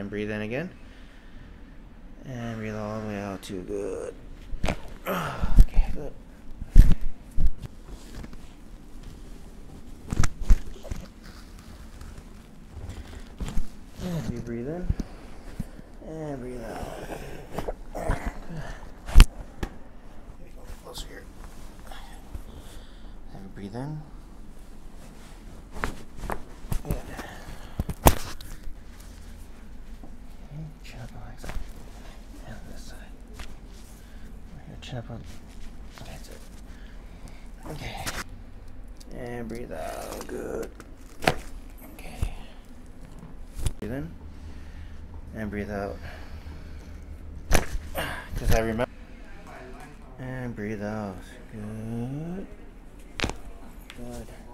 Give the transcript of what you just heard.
And breathe in again. And breathe all the way out too. Good. Okay, good. And you breathe in. And breathe out. Good. Let me go closer here. And breathe in. Good. Okay, chin up on this. And this side. Right here, chin up on. That's it. Okay. And breathe out. Good. Okay. Breathe in. And breathe out. Because I remember. And breathe out. Good. Good.